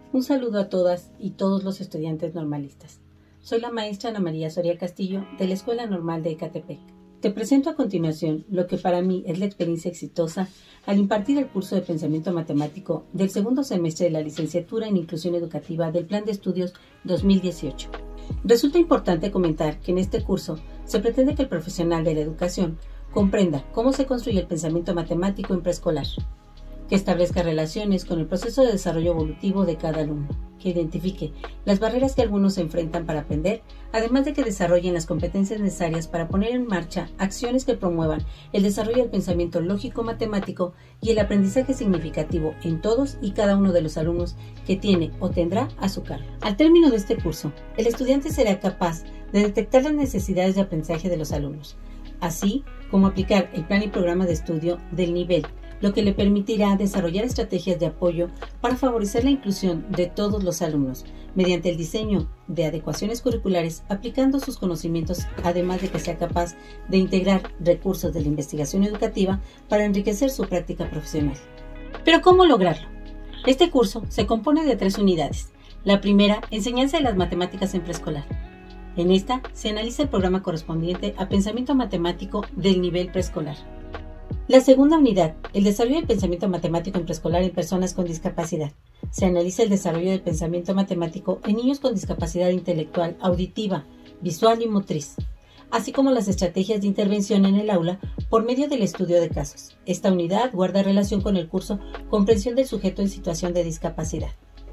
Un saludo a todas y todos los estudiantes normalistas. Soy la maestra Ana María Soria Castillo de la Escuela Normal de Ecatepec. Te presento a continuación lo que para mí es la experiencia exitosa al impartir el curso de Pensamiento Matemático del segundo semestre de la Licenciatura en Inclusión Educativa del Plan de Estudios 2018. Resulta importante comentar que en este curso se pretende que el profesional de la educación comprenda cómo se construye el pensamiento matemático en preescolar, que establezca relaciones con el proceso de desarrollo evolutivo de cada alumno, que identifique las barreras que algunos se enfrentan para aprender, además de que desarrollen las competencias necesarias para poner en marcha acciones que promuevan el desarrollo del pensamiento lógico-matemático y el aprendizaje significativo en todos y cada uno de los alumnos que tiene o tendrá a su cargo. Al término de este curso, el estudiante será capaz de detectar las necesidades de aprendizaje de los alumnos, así como aplicar el plan y programa de estudio del nivel, lo que le permitirá desarrollar estrategias de apoyo para favorecer la inclusión de todos los alumnos, mediante el diseño de adecuaciones curriculares aplicando sus conocimientos, además de que sea capaz de integrar recursos de la investigación educativa para enriquecer su práctica profesional. ¿Pero cómo lograrlo? Este curso se compone de 3 unidades. La primera, enseñanza de las matemáticas en preescolar. En esta se analiza el programa correspondiente a pensamiento matemático del nivel preescolar. La segunda unidad, el desarrollo del pensamiento matemático en preescolar en personas con discapacidad. Se analiza el desarrollo del pensamiento matemático en niños con discapacidad intelectual, auditiva, visual y motriz, así como las estrategias de intervención en el aula por medio del estudio de casos. Esta unidad guarda relación con el curso Comprensión del sujeto en situación de discapacidad.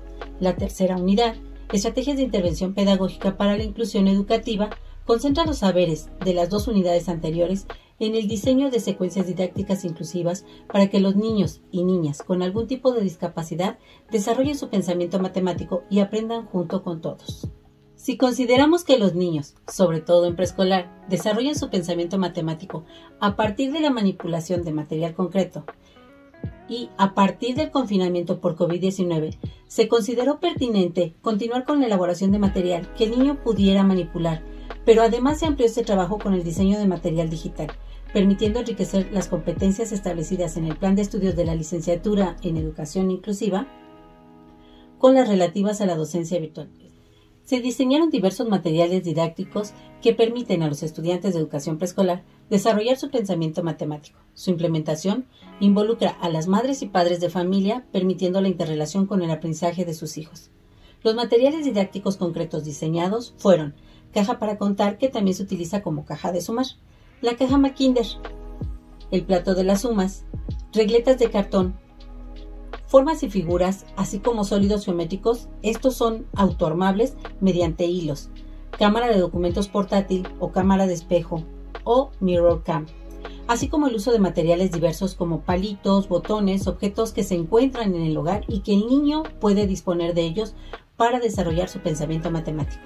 La tercera unidad, estrategias de intervención pedagógica para la inclusión educativa, concentra los saberes de las 2 unidades anteriores en el diseño de secuencias didácticas inclusivas para que los niños y niñas con algún tipo de discapacidad desarrollen su pensamiento matemático y aprendan junto con todos. Si consideramos que los niños, sobre todo en preescolar, desarrollan su pensamiento matemático a partir de la manipulación de material concreto y a partir del confinamiento por COVID-19, se consideró pertinente continuar con la elaboración de material que el niño pudiera manipular, pero además se amplió este trabajo con el diseño de material digital, permitiendo enriquecer las competencias establecidas en el plan de estudios de la Licenciatura en Educación Inclusiva con las relativas a la docencia virtual. Se diseñaron diversos materiales didácticos que permiten a los estudiantes de educación preescolar desarrollar su pensamiento matemático. Su implementación involucra a las madres y padres de familia, permitiendo la interrelación con el aprendizaje de sus hijos. Los materiales didácticos concretos diseñados fueron caja para contar, que también se utiliza como caja de sumar, la caja Mackinder, el plato de las sumas, regletas de cartón, formas y figuras, así como sólidos geométricos. Estos son autoarmables mediante hilos, cámara de documentos portátil o cámara de espejo o mirror cam, así como el uso de materiales diversos como palitos, botones, objetos que se encuentran en el hogar y que el niño puede disponer de ellos para desarrollar su pensamiento matemático.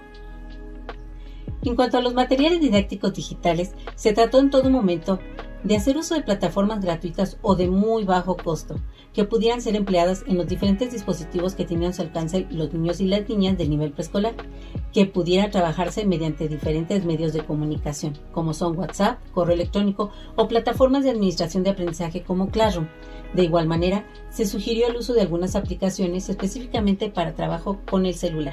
En cuanto a los materiales didácticos digitales, se trató en todo momento de hacer uso de plataformas gratuitas o de muy bajo costo, que pudieran ser empleadas en los diferentes dispositivos que tenían a su alcance los niños y las niñas del nivel preescolar, que pudiera trabajarse mediante diferentes medios de comunicación, como son WhatsApp, correo electrónico o plataformas de administración de aprendizaje como Classroom. De igual manera, se sugirió el uso de algunas aplicaciones específicamente para trabajo con el celular.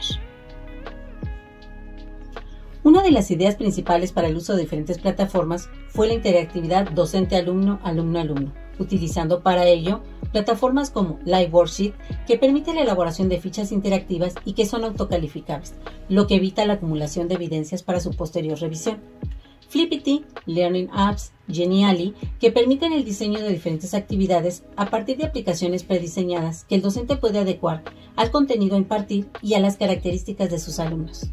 Una de las ideas principales para el uso de diferentes plataformas fue la interactividad docente-alumno, alumno-alumno, utilizando para ello plataformas como Live Worksheet, que permite la elaboración de fichas interactivas y que son autocalificables, lo que evita la acumulación de evidencias para su posterior revisión. Flippity, Learning Apps, Genially, que permiten el diseño de diferentes actividades a partir de aplicaciones prediseñadas que el docente puede adecuar al contenido a impartir y a las características de sus alumnos.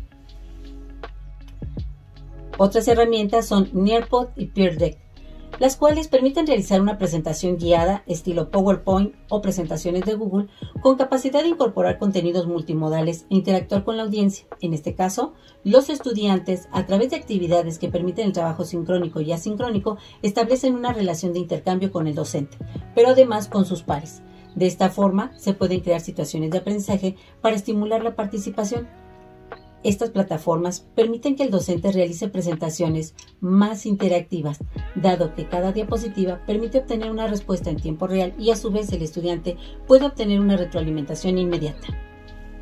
Otras herramientas son Nearpod y Peer Deck, las cuales permiten realizar una presentación guiada estilo PowerPoint o presentaciones de Google con capacidad de incorporar contenidos multimodales e interactuar con la audiencia. En este caso, los estudiantes, a través de actividades que permiten el trabajo sincrónico y asincrónico, establecen una relación de intercambio con el docente, pero además con sus pares. De esta forma, se pueden crear situaciones de aprendizaje para estimular la participación. Estas plataformas permiten que el docente realice presentaciones más interactivas, dado que cada diapositiva permite obtener una respuesta en tiempo real y a su vez el estudiante puede obtener una retroalimentación inmediata.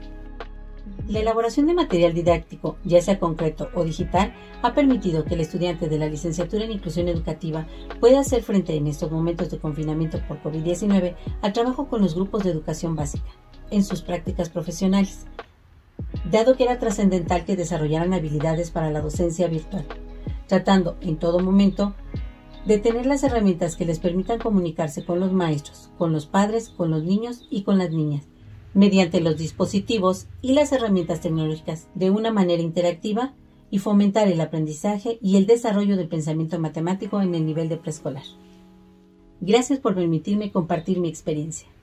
La elaboración de material didáctico, ya sea concreto o digital, ha permitido que el estudiante de la licenciatura en Inclusión Educativa pueda hacer frente en estos momentos de confinamiento por COVID-19 al trabajo con los grupos de educación básica, en sus prácticas profesionales, dado que era trascendental que desarrollaran habilidades para la docencia virtual, tratando en todo momento de tener las herramientas que les permitan comunicarse con los maestros, con los padres, con los niños y con las niñas, mediante los dispositivos y las herramientas tecnológicas de una manera interactiva y fomentar el aprendizaje y el desarrollo del pensamiento matemático en el nivel de preescolar. Gracias por permitirme compartir mi experiencia.